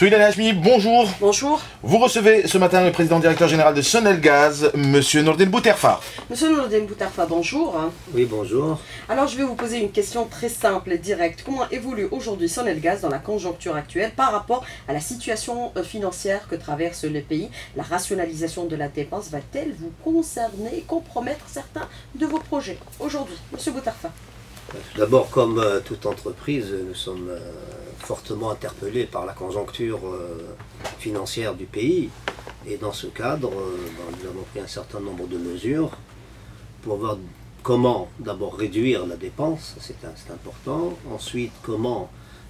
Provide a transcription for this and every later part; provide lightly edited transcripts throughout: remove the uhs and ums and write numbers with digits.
Souleymane Hachmi, bonjour. Bonjour. Vous recevez ce matin le président directeur général de Sonelgaz, Monsieur Nourdine Bouterfa. Monsieur Nourdine Bouterfa, bonjour. Oui, bonjour. Alors je vais vous poser une question très simple et directe. Comment évolue aujourd'hui Sonelgaz dans la conjoncture actuelle par rapport à la situation financière que traverse le pays? La rationalisation de la dépense va-t-elle vous concerner et compromettre certains de vos projets aujourd'hui? Monsieur Bouterfa. Tout d'abord, comme toute entreprise, nous sommes fortement interpellés par la conjoncture financière du pays. Et dans ce cadre, nous avons pris un certain nombre de mesures pour voir comment d'abord réduire la dépense, c'est important. Ensuite, comment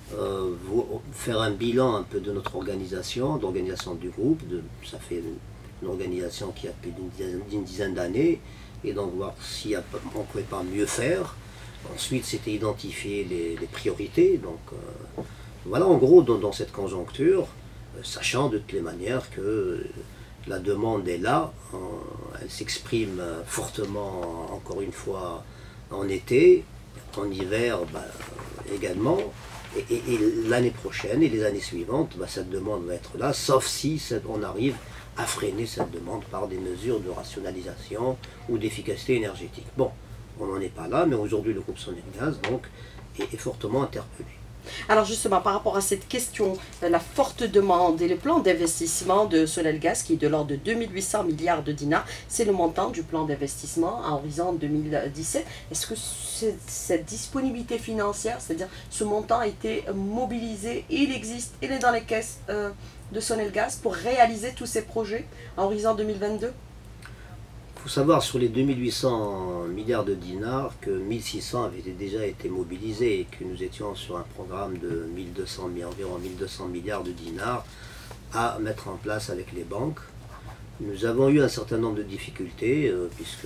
faire un bilan un peu de notre organisation, d'organisation du groupe. Ça fait une organisation qui a plus d'une dizaine d'années. Et donc voir si on ne pouvait pas mieux faire. Ensuite, c'était identifier les priorités. Donc, voilà, en gros, dans cette conjoncture, sachant de toutes les manières que la demande est là, elle s'exprime fortement, encore une fois, en été, en hiver également, et l'année prochaine et les années suivantes, cette demande va être là, sauf si on arrive à freiner cette demande par des mesures de rationalisation ou d'efficacité énergétique. Bon. On n'en est pas là, mais aujourd'hui le groupe Sonelgaz donc, est fortement interpellé. Alors justement, par rapport à cette question, la forte demande et le plan d'investissement de Sonelgaz qui est de l'ordre de 2800 milliards de dinars, c'est le montant du plan d'investissement à horizon 2017. Est-ce que cette disponibilité financière, c'est-à-dire ce montant a été mobilisé, il existe, il est dans les caisses de Sonelgaz pour réaliser tous ces projets à horizon 2022 ? Il faut savoir sur les 2800 milliards de dinars que 1600 avaient déjà été mobilisés et que nous étions sur un programme de environ 1200 milliards de dinars à mettre en place avec les banques. Nous avons eu un certain nombre de difficultés puisque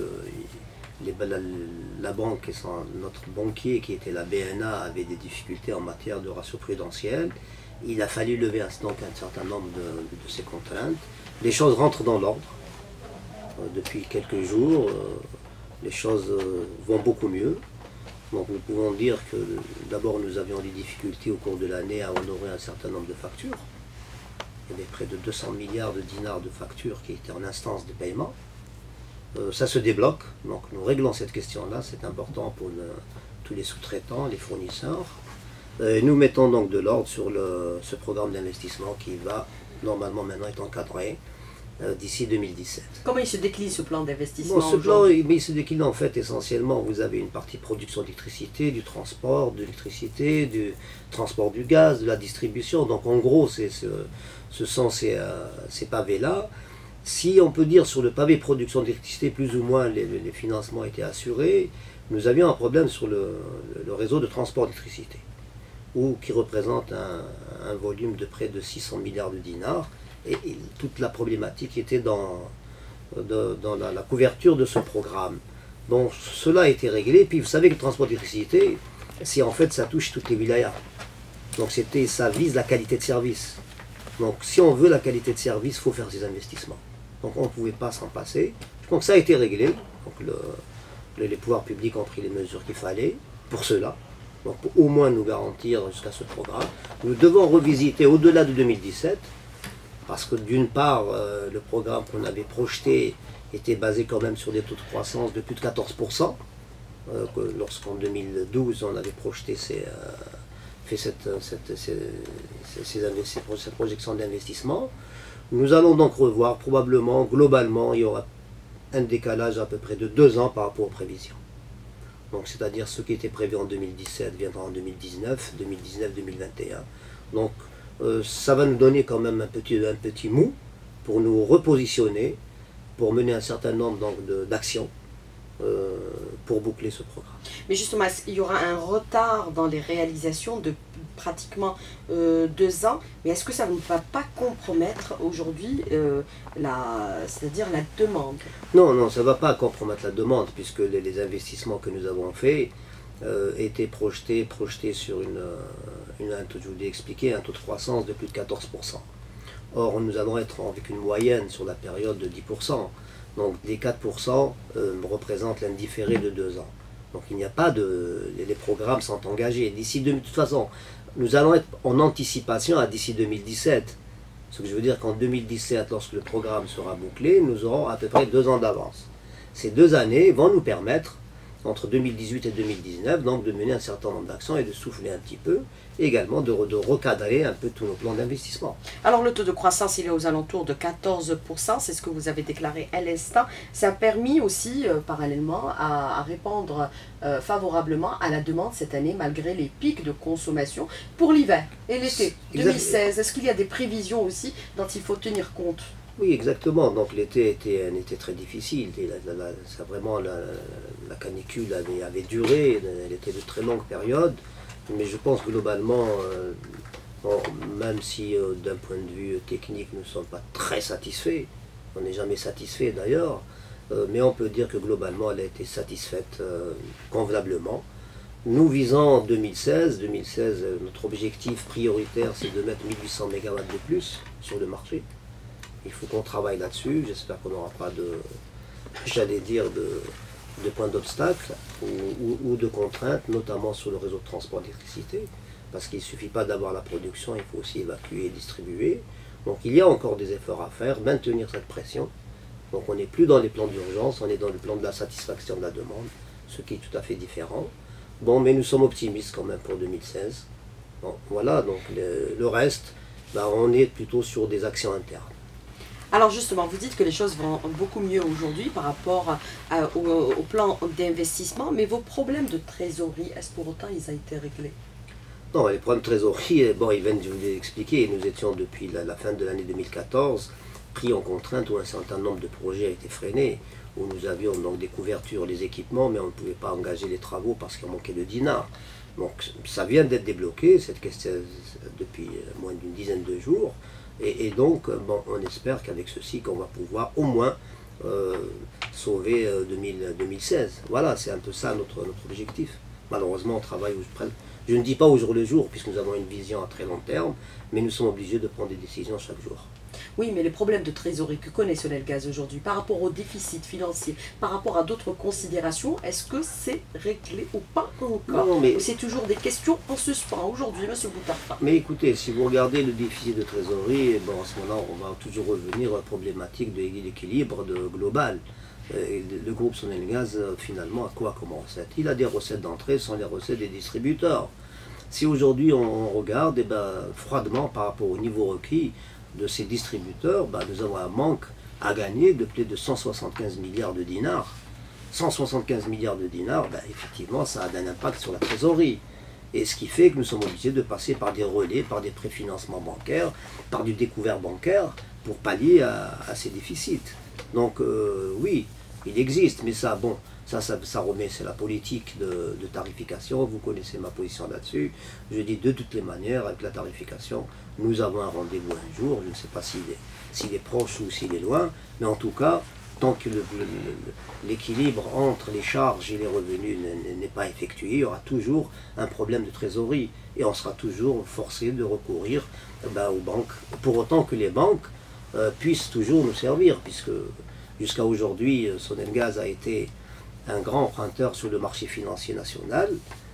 la banque et notre banquier qui était la BNA avait des difficultés en matière de ratio prudentiel. Il a fallu lever donc un certain nombre de ces contraintes. Les choses rentrent dans l'ordre. Depuis quelques jours, les choses vont beaucoup mieux. Donc nous pouvons dire que d'abord nous avions des difficultés au cours de l'année à honorer un certain nombre de factures. Il y avait près de 200 milliards de dinars de factures qui étaient en instance de paiement. Ça se débloque, donc nous réglons cette question-là, c'est important pour tous les sous-traitants, les fournisseurs. Nous mettons donc de l'ordre sur ce programme d'investissement qui va normalement maintenant être encadré d'ici 2017. Comment il se décline ce plan d'investissement? Ce plan, il se décline en fait essentiellement, vous avez une partie production d'électricité, du transport de l'électricité, du transport du gaz, de la distribution. Donc en gros, ce sont ces pavés-là. Si on peut dire sur le pavé production d'électricité, plus ou moins les financements étaient assurés, nous avions un problème sur le réseau de transport d'électricité, qui représente un volume de près de 600 milliards de dinars. Et toute la problématique était dans la couverture de ce programme. Donc cela a été réglé. Puis vous savez que le transport d'électricité, en fait, ça touche toutes les wilayas. Donc ça vise la qualité de service. Donc si on veut la qualité de service, il faut faire ces investissements. Donc on ne pouvait pas s'en passer. Donc ça a été réglé. Donc les pouvoirs publics ont pris les mesures qu'il fallait pour cela. Donc pour au moins nous garantir jusqu'à ce programme. Nous devons revisiter au-delà de 2017. Parce que d'une part, le programme qu'on avait projeté était basé quand même sur des taux de croissance de plus de 14%. Lorsqu'en 2012, on avait projeté cette projection d'investissement. Nous allons donc revoir, probablement, globalement, il y aura un décalage à peu près de 2 ans par rapport aux prévisions. Donc c'est-à-dire ce qui était prévu en 2017 viendra en 2019, 2021. Donc ça va nous donner quand même un petit mou pour nous repositionner, pour mener un certain nombre d'actions pour boucler ce programme. Mais justement, il y aura un retard dans les réalisations de pratiquement 2 ans, mais est-ce que ça ne va pas compromettre aujourd'hui c'est-à-dire la demande? Non, ça ne va pas compromettre la demande, puisque les investissements que nous avons faits étaient projetés sur je vous l'ai expliqué, un taux de croissance de plus de 14%. Or, nous allons être avec une moyenne sur la période de 10%. Donc, les 4% représentent l'indifféré de 2 ans. Donc, il n'y a pas les programmes sont engagés. De toute façon, nous allons être en anticipation à d'ici 2017. Ce que je veux dire qu'en 2017, lorsque le programme sera bouclé, nous aurons à peu près 2 ans d'avance. Ces 2 années vont nous permettre, entre 2018 et 2019, donc de mener un certain nombre d'actions et de souffler un petit peu, et également de recadrer un peu tous nos plans d'investissement. Alors le taux de croissance, il est aux alentours de 14%, c'est ce que vous avez déclaré à l'instant. Ça a permis aussi, parallèlement, à répondre favorablement à la demande cette année, malgré les pics de consommation pour l'hiver et l'été 2016. Est-ce qu'il y a des prévisions aussi dont il faut tenir compte? Oui, exactement. Donc l'été était un été très difficile. Vraiment, la canicule avait duré, elle était de très longue période. Mais je pense globalement, bon, même si d'un point de vue technique nous ne sommes pas très satisfaits, on n'est jamais satisfait d'ailleurs, mais on peut dire que globalement elle a été satisfaite convenablement. Nous visons 2016, notre objectif prioritaire c'est de mettre 1800 MW de plus sur le marché. Il faut qu'on travaille là-dessus, j'espère qu'on n'aura pas de, j'allais dire, de points d'obstacle ou de contraintes, notamment sur le réseau de transport d'électricité, parce qu'il ne suffit pas d'avoir la production, il faut aussi évacuer et distribuer. Donc il y a encore des efforts à faire, maintenir cette pression. Donc on n'est plus dans les plans d'urgence, on est dans le plan de la satisfaction de la demande, ce qui est tout à fait différent. Bon, mais nous sommes optimistes quand même pour 2016. Bon, voilà, donc le reste, ben, on est plutôt sur des actions internes. Alors justement, vous dites que les choses vont beaucoup mieux aujourd'hui par rapport au plan d'investissement, mais vos problèmes de trésorerie, est-ce pour autant ils ont été réglés? Non, les problèmes de trésorerie, bon, ils viennent, je vous l'ai expliqué, nous étions depuis la fin de l'année 2014 pris en contrainte où un certain nombre de projets a été freinés, où nous avions donc des couvertures, des équipements, mais on ne pouvait pas engager les travaux parce qu'il manquait de dinars. Donc ça vient d'être débloqué, cette question, depuis moins d'une dizaine de jours. Et donc, bon, on espère qu'avec ceci, qu'on va pouvoir au moins sauver 2016. Voilà, c'est un peu ça notre objectif. Malheureusement, on travaille, je ne dis pas au jour le jour, puisque nous avons une vision à très long terme, mais nous sommes obligés de prendre des décisions chaque jour. Oui, mais les problèmes de trésorerie que connaît Sonelgaz aujourd'hui, par rapport au déficit financier, par rapport à d'autres considérations, est-ce que c'est réglé ou pas encore? Non, mais c'est toujours des questions en suspens aujourd'hui, M. Boutarfa. Mais écoutez, si vous regardez le déficit de trésorerie, bon, en ce moment, on va toujours revenir à la problématique de l'équilibre global. Le groupe Sonelgaz, finalement, a quoi comme recette? Il a des recettes d'entrée, ce sont les recettes des distributeurs. Si aujourd'hui on regarde, froidement par rapport au niveau requis de ces distributeurs, nous avons un manque à gagner de plus de 175 milliards de dinars. 175 milliards de dinars, effectivement, ça a un impact sur la trésorerie. Et ce qui fait que nous sommes obligés de passer par des relais, par des préfinancements bancaires, par du découvert bancaire pour pallier à ces déficits. Donc oui, il existe, mais ça, bon, ça remet, c'est la politique de tarification, vous connaissez ma position là-dessus. Je dis de toutes les manières, avec la tarification, nous avons un rendez-vous un jour, je ne sais pas s'il est proche ou s'il est loin, mais en tout cas, tant que l'équilibre entre les charges et les revenus n'est pas effectué, il y aura toujours un problème de trésorerie et on sera toujours forcé de recourir aux banques, pour autant que les banques puissent toujours nous servir, puisque jusqu'à aujourd'hui, Sonelgaz a été un grand emprunteur sur le marché financier national.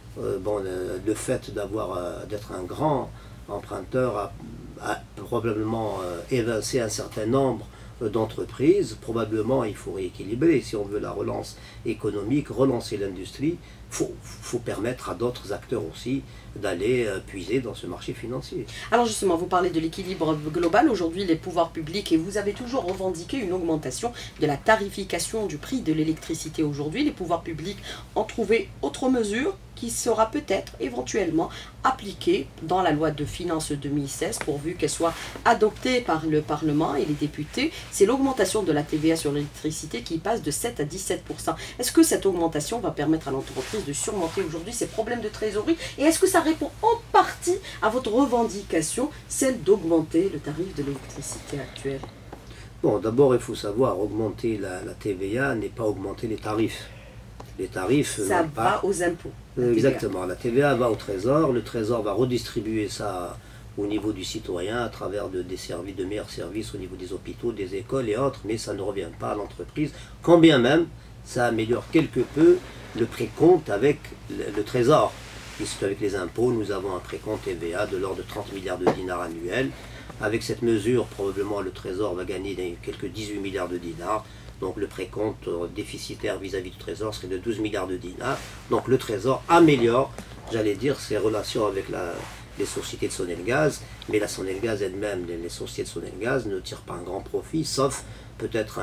Le fait d'être un grand emprunteur a probablement évincé un certain nombre d'entreprises. Probablement il faut rééquilibrer. Si on veut la relance économique, relancer l'industrie, faut permettre à d'autres acteurs aussi d'aller puiser dans ce marché financier. Alors justement, vous parlez de l'équilibre global. Aujourd'hui, les pouvoirs publics, et vous avez toujours revendiqué une augmentation de la tarification du prix de l'électricité aujourd'hui. Les pouvoirs publics ont trouvé autre mesure qui sera peut-être éventuellement appliquée dans la loi de finances 2016, pourvu qu'elle soit adoptée par le Parlement et les députés. C'est l'augmentation de la TVA sur l'électricité qui passe de 7 à 17%. Est-ce que cette augmentation va permettre à l'entreprise de surmonter aujourd'hui ses problèmes de trésorerie? Et est-ce que ça répond en partie à votre revendication, celle d'augmenter le tarif de l'électricité actuel? Bon, d'abord, il faut savoir, augmenter la TVA n'est pas augmenter les tarifs. Les tarifs... Ça va aux impôts. Exactement, la TVA va au Trésor, le Trésor va redistribuer ça au niveau du citoyen à travers de meilleurs services au niveau des hôpitaux, des écoles et autres, mais ça ne revient pas à l'entreprise, quand bien même ça améliore quelque peu le précompte avec le Trésor. puisqu'avec les impôts, nous avons un précompte TVA de l'ordre de 30 milliards de dinars annuels. Avec cette mesure, probablement le Trésor va gagner quelques 18 milliards de dinars. Donc le précompte déficitaire vis-à-vis du Trésor serait de 12 milliards de dinars. Donc le Trésor améliore, j'allais dire, ses relations avec les sociétés de Sonelgaz, mais la Sonelgaz elle-même, les sociétés de Sonelgaz ne tirent pas un grand profit, sauf peut-être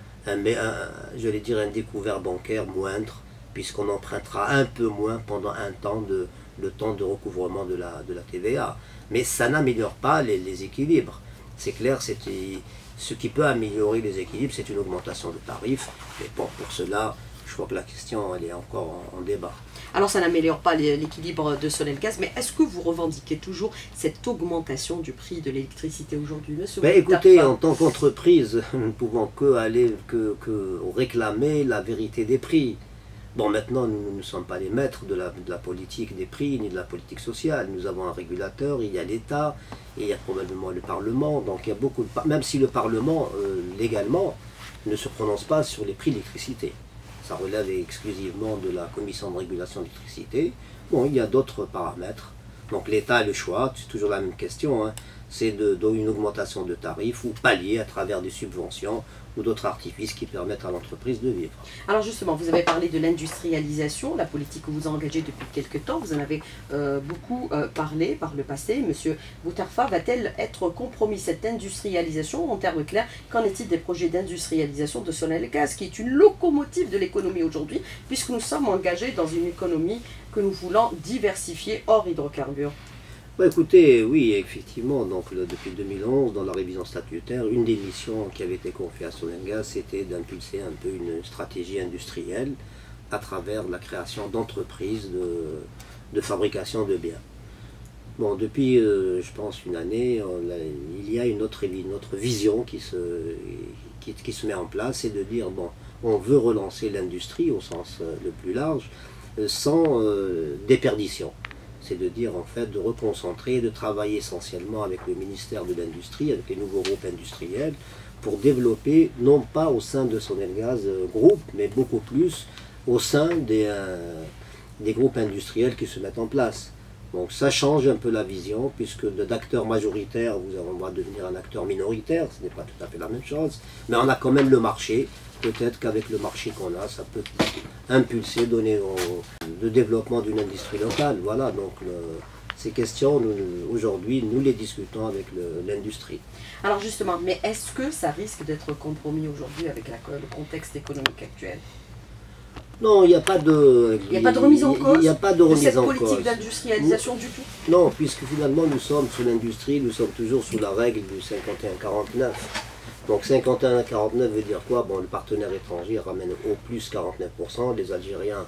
j'allais dire un découvert bancaire moindre, puisqu'on empruntera un peu moins pendant un temps le temps de recouvrement de la TVA. Mais ça n'améliore pas les équilibres. C'est clair, ce qui peut améliorer les équilibres, c'est une augmentation de tarifs. Mais bon, pour cela, je crois que la question elle est encore en débat. Alors ça n'améliore pas l'équilibre de Sonelgaz, mais est-ce que vous revendiquez toujours cette augmentation du prix de l'électricité aujourd'hui, monsieur? Ben écoutez, en tant qu'entreprise, nous ne pouvons que réclamer la vérité des prix. Bon, maintenant, nous ne sommes pas les maîtres de la politique des prix, ni de la politique sociale. Nous avons un régulateur, il y a l'État, et il y a probablement le Parlement. Donc il y a beaucoup même si le Parlement, légalement, ne se prononce pas sur les prix de l'électricité. Ça relève exclusivement de la Commission de régulation de l'électricité. Bon, il y a d'autres paramètres. Donc l'État a le choix, c'est toujours la même question, hein. C'est une augmentation de tarifs ou pallier à travers des subventions ou d'autres artifices qui permettent à l'entreprise de vivre. Alors justement, vous avez parlé de l'industrialisation, la politique que vous engagez depuis quelques temps, vous en avez beaucoup parlé par le passé. Monsieur Boutarfa, va-t-elle être compromis, cette industrialisation? En termes clairs, qu'en est-il des projets d'industrialisation de Sonelgaz, qui est une locomotive de l'économie aujourd'hui, puisque nous sommes engagés dans une économie que nous voulons diversifier hors hydrocarbures? Bah écoutez, oui, effectivement, donc depuis 2011, dans la révision statutaire, une des missions qui avait été confiée à Sonelgaz, c'était d'impulser un peu une stratégie industrielle à travers la création d'entreprises de fabrication de biens. Bon, depuis, je pense, une année, il y a une autre vision qui se met en place, c'est de dire, bon, on veut relancer l'industrie au sens le plus large, sans déperdition. C'est de dire en fait de reconcentrer, de travailler essentiellement avec le ministère de l'Industrie, avec les nouveaux groupes industriels, pour développer, non pas au sein de Sonelgaz Group, mais beaucoup plus au sein des groupes industriels qui se mettent en place. Donc ça change un peu la vision, puisque d'acteur majoritaire, on va devenir un acteur minoritaire, ce n'est pas tout à fait la même chose, mais on a quand même le marché. Peut-être qu'avec le marché qu'on a, ça peut impulser, donner le développement d'une industrie locale. Voilà, donc ces questions, aujourd'hui, nous les discutons avec l'industrie. Alors justement, mais est-ce que ça risque d'être compromis aujourd'hui avec le contexte économique actuel? Non, il n'y a pas de... Il n'y a pas de remise en cause? Il n'y a pas de remise en cause. Cette politique d'industrialisation du tout? Non, puisque finalement, nous sommes sous l'industrie, nous sommes toujours sous la règle du 51-49. Donc 51-49 veut dire quoi? Bon, le partenaire étranger ramène au plus 49%, les Algériens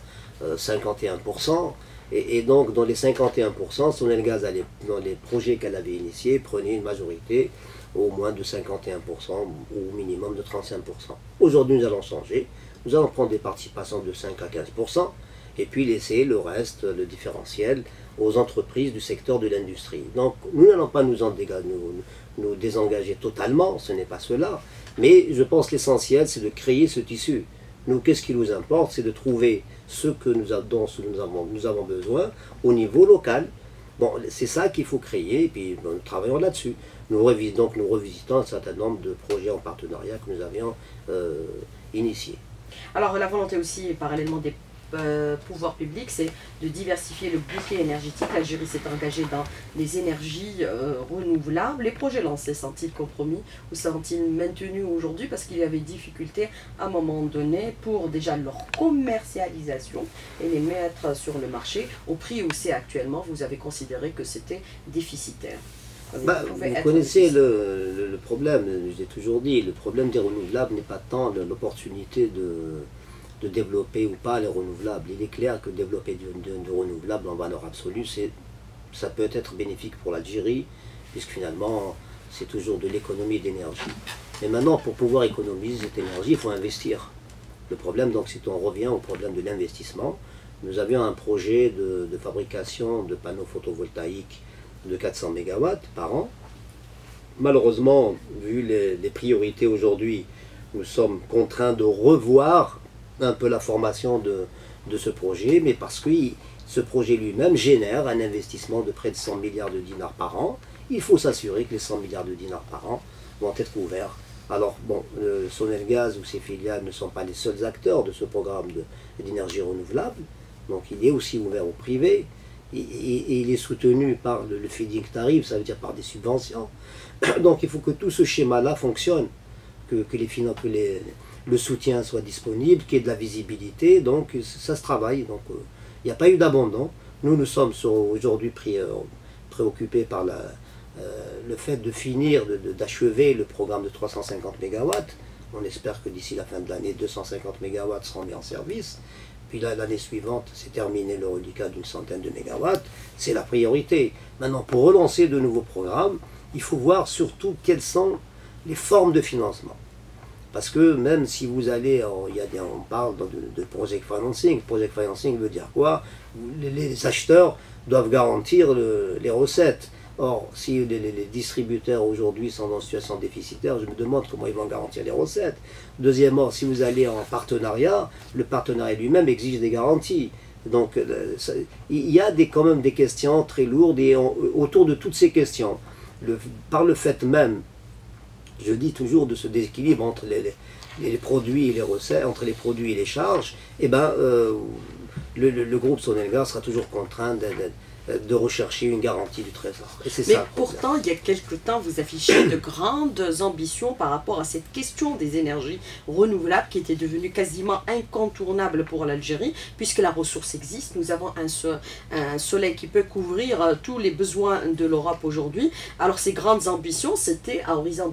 51%, et donc dans les 51%, Sonelgaz, dans les projets qu'elle avait initiés, prenait une majorité au moins de 51% ou au minimum de 35%. Aujourd'hui, nous allons changer, nous allons prendre des participations de 5 à 15%, et puis laisser le reste, le différentiel, aux entreprises du secteur de l'industrie. Donc nous n'allons pas nous désengager totalement, ce n'est pas cela, mais je pense que l'essentiel c'est de créer ce tissu. Nous, qu'est-ce qui nous importe? C'est de trouver ce dont nous avons besoin au niveau local. Bon, c'est ça qu'il faut créer, et puis nous travaillons là-dessus. Nous revisitons un certain nombre de projets en partenariat que nous avions initiés. Alors la volonté aussi, parallèlement des pouvoirs publics, c'est de diversifier le bouquet énergétique. L'Algérie s'est engagée dans les énergies renouvelables. Les projets lancés sont-ils compromis ou sont-ils maintenus aujourd'hui parce qu'il y avait difficulté à un moment donné pour déjà leur commercialisation et les mettre sur le marché au prix où c'est actuellement? Vous avez considéré que c'était déficitaire. Vous connaissez le problème, je l'ai toujours dit, le problème des renouvelables n'est pas tant l'opportunité de développer ou pas les renouvelables. Il est clair que développer de renouvelables en valeur absolue, ça peut être bénéfique pour l'Algérie, puisque finalement c'est toujours de l'économie d'énergie. Mais maintenant, pour pouvoir économiser cette énergie, il faut investir. Le problème, donc, c'est qu'on revient au problème de l'investissement. Nous avions un projet de fabrication de panneaux photovoltaïques de 400 MW par an. Malheureusement, vu les priorités aujourd'hui, nous sommes contraints de revoir un peu la formation de ce projet, mais parce qu'il Ce projet lui-même génère un investissement de près de 100 milliards de dinars par an. Il faut s'assurer que les 100 milliards de dinars par an vont être couverts. Alors, bon, Sonelgaz ou ses filiales ne sont pas les seuls acteurs de ce programme d'énergie renouvelable. Donc, il est aussi ouvert au privé. Et il est soutenu par le feed-in tariff, ça veut dire par des subventions. Donc, il faut que tout ce schéma-là fonctionne, que le soutien soit disponible, qu'il y ait de la visibilité. Donc, ça se travaille. Donc, il n'y a pas eu d'abandon. Nous sommes aujourd'hui préoccupés par le fait de finir, d'achever le programme de 350 MW. On espère que d'ici la fin de l'année, 250 MW seront mis en service. Puis l'année suivante, c'est terminé le reliquat d'une centaine de mégawatts. C'est la priorité. Maintenant, pour relancer de nouveaux programmes, il faut voir surtout quelles sont les formes de financement. Parce que même si vous allez, on parle de project financing. Project financing veut dire quoi? Les acheteurs doivent garantir les recettes. Or, si les distributeurs aujourd'hui sont dans une situation déficitaire, je me demande comment ils vont garantir les recettes. Deuxièmement, si vous allez en partenariat, le partenariat lui-même exige des garanties. Donc, il y a quand même des questions très lourdes et autour de toutes ces questions, par le fait même, je dis toujours, de ce déséquilibre entre les produits et les recettes, entre les produits et les charges, eh ben, le groupe Sonelgaz sera toujours contraint de rechercher une garantie du Trésor. Et mais ça, pourtant, il y a quelque temps, vous affichez de grandes ambitions par rapport à cette question des énergies renouvelables qui était devenue quasiment incontournable pour l'Algérie, puisque la ressource existe. Nous avons un soleil qui peut couvrir tous les besoins de l'Europe aujourd'hui. Alors, ces grandes ambitions, c'était à horizon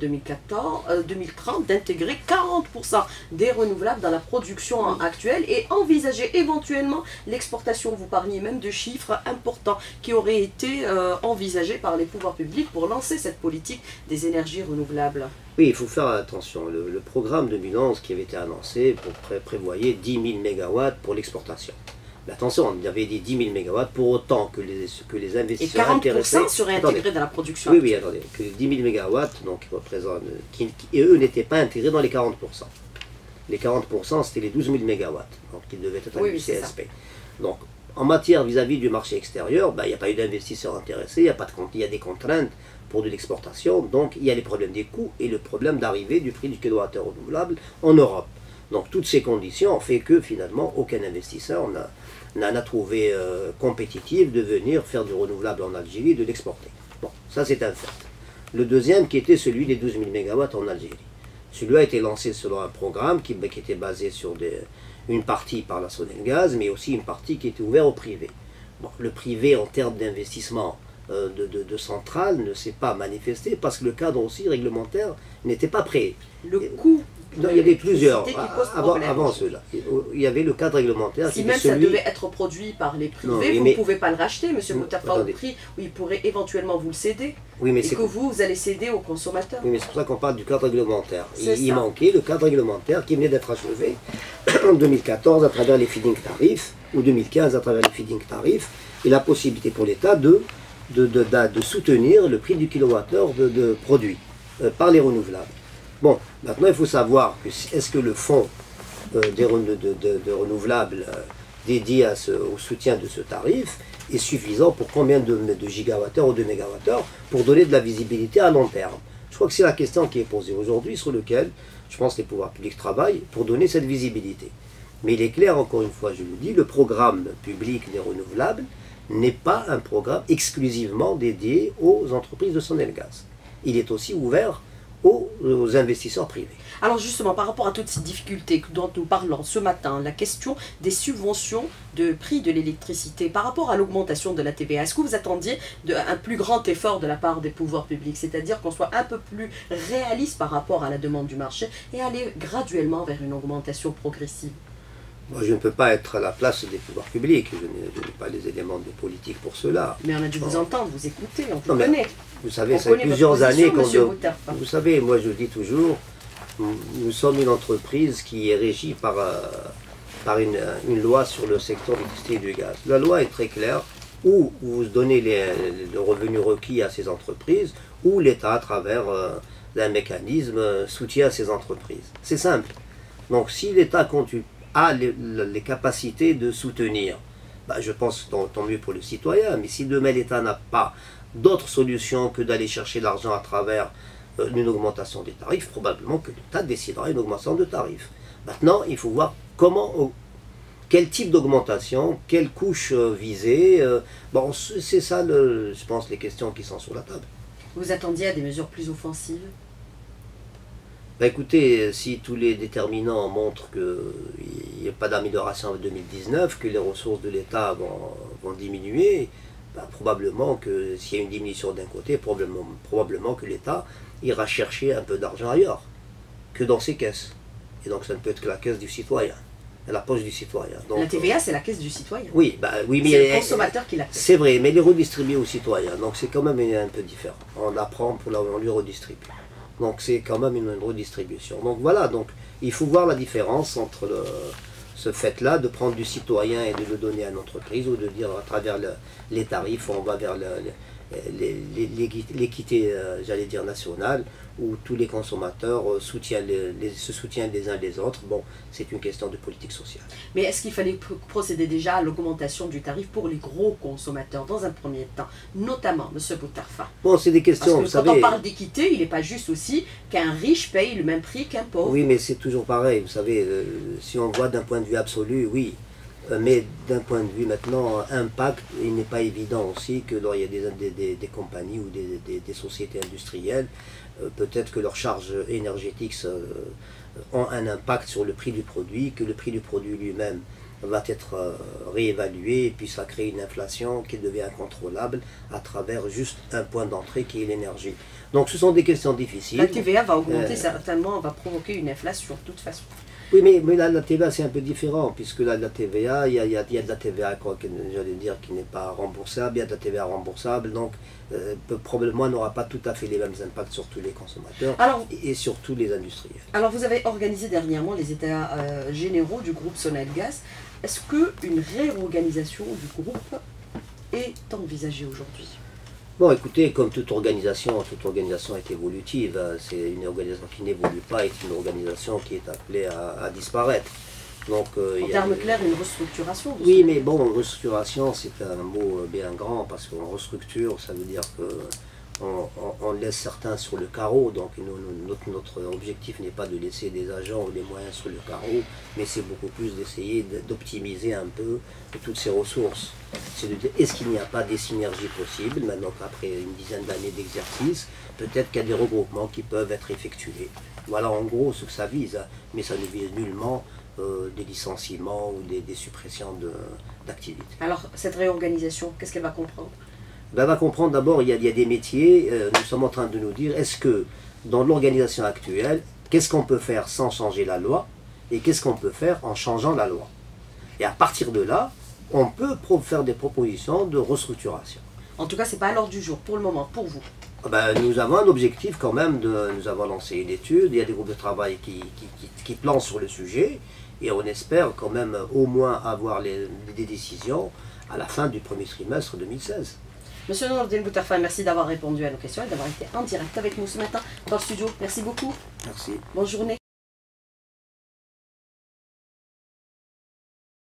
2030 d'intégrer 40% des renouvelables dans la production actuelle et envisager éventuellement l'exportation. Vous parliez même de chiffres importants qui aurait été envisagé par les pouvoirs publics pour lancer cette politique des énergies renouvelables. Oui, il faut faire attention. Le programme 2011 qui avait été annoncé prévoyait 10 000 MW pour l'exportation. Mais attention, il y avait dit 10 000 MW pour autant que les investisseurs intéressés... Et 40% seraient intégrés dans la production. Oui, attendez, que 10 000 MW, donc, et eux n'étaient pas intégrés dans les 40%. Les 40%, c'était les 12 000 MW, donc ils devaient être du CSP. Donc, en matière vis-à-vis du marché extérieur, il n'y a pas eu d'investisseurs intéressés, il y a des contraintes pour de l'exportation, donc il y a les problèmes des coûts et le problème d'arrivée du prix du kilowattheure renouvelable en Europe. Donc toutes ces conditions ont fait que finalement aucun investisseur n'a trouvé compétitif de venir faire du renouvelable en Algérie et de l'exporter. Bon, ça c'est un fait. Le deuxième qui était celui des 12 000 MW en Algérie. Celui-là a été lancé selon un programme qui était basé sur une partie par la Sonelgaz, mais aussi une partie qui était ouverte au privé. Bon, le privé, en termes d'investissement de centrales, ne s'est pas manifesté parce que le cadre aussi réglementaire n'était pas prêt. Le coût. Non, il y avait plusieurs, avant cela. Il y avait le cadre réglementaire. Si même ça devait être produit par les privés, vous ne pouvez pas le racheter, M. Boutafa, au prix où il pourrait éventuellement vous le céder. Oui, mais et que vous allez céder aux consommateurs. Oui, mais c'est pour ça qu'on parle du cadre réglementaire. Il manquait le cadre réglementaire qui venait d'être achevé en 2014 à travers les feed-in tarifs, ou 2015 à travers les feed-in tarifs, et la possibilité pour l'État de soutenir le prix du kilowattheure de produit par les renouvelables. Bon, maintenant il faut savoir que est-ce que le fonds de renouvelables dédié au soutien de ce tarif est suffisant pour combien de gigawattheures ou de mégawattheures pour donner de la visibilité à long terme. Je crois que c'est la question qui est posée aujourd'hui sur laquelle je pense que les pouvoirs publics travaillent pour donner cette visibilité. Mais il est clair, encore une fois, je le dis, le programme public des renouvelables n'est pas un programme exclusivement dédié aux entreprises de Sonelgaz. Il est aussi ouvert aux investisseurs privés. Alors justement, par rapport à toutes ces difficultés dont nous parlons ce matin, la question des subventions de prix de l'électricité par rapport à l'augmentation de la TVA, est-ce que vous attendiez un plus grand effort de la part des pouvoirs publics, c'est-à-dire qu'on soit un peu plus réaliste par rapport à la demande du marché et aller graduellement vers une augmentation progressive? Moi, je ne peux pas être à la place des pouvoirs publics, je n'ai pas les éléments de politique pour cela. Mais on a dû vous entendre, vous écouter, on vous connaît. Vous savez, ça fait plusieurs années qu'on... Vous savez, moi je dis toujours, nous sommes une entreprise qui est régie par une loi sur le secteur de l'électricité et du gaz. La loi est très claire, où vous donnez le revenu requis à ces entreprises, ou l'État, à travers un mécanisme, soutient ces entreprises. C'est simple. Donc si l'État a les capacités de soutenir, je pense tant mieux pour le citoyen. Mais si demain l'État n'a pas d'autre solution que d'aller chercher l'argent à travers une augmentation des tarifs, probablement que l'État décidera une augmentation de tarifs. Maintenant, il faut voir quel type d'augmentation, quelle couche viser. Bon, c'est ça, je pense, les questions qui sont sur la table. Vous attendiez à des mesures plus offensives? Ben écoutez, si tous les déterminants montrent qu'il n'y a pas d'amélioration en 2019, que les ressources de l'État vont diminuer, ben probablement que s'il y a une diminution d'un côté, probablement que l'État ira chercher un peu d'argent ailleurs, que dans ses caisses. Et donc ça ne peut être que la caisse du citoyen, la poche du citoyen. Donc, la TVA, c'est la caisse du citoyen. Oui, oui, mais c'est le consommateur qui la paie. C'est vrai, mais les redistribuer aux citoyens, donc c'est quand même un peu différent. On apprend on lui redistribue. Donc c'est quand même une redistribution. Donc voilà, donc il faut voir la différence entre ce fait-là de prendre du citoyen et de le donner à l'entreprise, ou de dire à travers les tarifs, on va vers l'équité, j'allais dire, nationale, où tous les consommateurs se soutiennent les uns les autres. Bon, c'est une question de politique sociale. Mais est-ce qu'il fallait procéder déjà à l'augmentation du tarif pour les gros consommateurs dans un premier temps, notamment, M. Boutarfa? Bon, c'est des questions, parce que quand on parle d'équité, il n'est pas juste aussi qu'un riche paye le même prix qu'un pauvre. Oui, mais c'est toujours pareil, vous savez, si on voit d'un point de vue absolu, oui. Mais d'un point de vue maintenant impact, il n'est pas évident aussi que il y a des compagnies ou des sociétés industrielles, peut-être que leurs charges énergétiques ont un impact sur le prix du produit, que le prix du produit lui-même va être réévalué, et puis ça crée une inflation qui devient incontrôlable à travers juste un point d'entrée qui est l'énergie. Donc ce sont des questions difficiles. La TVA va augmenter certainement, va provoquer une inflation de toute façon. Oui, mais là, la TVA, c'est un peu différent, puisque là, la TVA, il y a de la TVA, j'allais dire, qui n'est pas remboursable, il y a de la TVA remboursable, donc probablement n'aura pas tout à fait les mêmes impacts sur tous les consommateurs et sur tous les industriels. Alors, vous avez organisé dernièrement les états généraux du groupe Sonelgaz. Est-ce qu'une réorganisation du groupe est envisagée aujourd'hui? Bon, écoutez, comme toute organisation est évolutive. C'est une organisation qui n'évolue pas, est une organisation qui est appelée à disparaître. Donc, en termes clairs, une restructuration. Oui, mais bon, restructuration, c'est un mot bien grand, parce qu'on restructure, ça veut dire que on laisse certains sur le carreau. Donc notre objectif n'est pas de laisser des agents ou des moyens sur le carreau, mais c'est beaucoup plus d'essayer d'optimiser un peu toutes ces ressources. C'est de dire, est-ce qu'il n'y a pas des synergies possibles, maintenant qu'après une dizaine d'années d'exercice, peut-être qu'il y a des regroupements qui peuvent être effectués. Voilà en gros ce que ça vise, mais ça ne vise nullement des licenciements ou des suppressions d'activités. Alors cette réorganisation, qu'est-ce qu'elle va comprendre? Ben, on va comprendre d'abord, il y a des métiers, nous sommes en train de nous dire, est-ce que dans l'organisation actuelle, qu'est-ce qu'on peut faire sans changer la loi, et qu'est-ce qu'on peut faire en changeant la loi? Et à partir de là, on peut faire des propositions de restructuration. En tout cas, ce n'est pas à l'ordre du jour, pour le moment, pour vous. Ben, nous avons un objectif quand même, nous avons lancé une étude, il y a des groupes de travail qui planent sur le sujet, et on espère quand même au moins avoir des décisions à la fin du premier trimestre 2016. Monsieur Nordine Boutarfa, merci d'avoir répondu à nos questions et d'avoir été en direct avec nous ce matin dans le studio. Merci beaucoup. Merci. Bonne journée.